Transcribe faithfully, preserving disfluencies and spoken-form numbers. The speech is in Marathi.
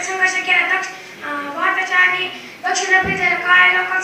संघर्ष केला. दक्ष भारताच्या आणि दक्षिण आफ्रिकेच्या काळ्या लोकांचा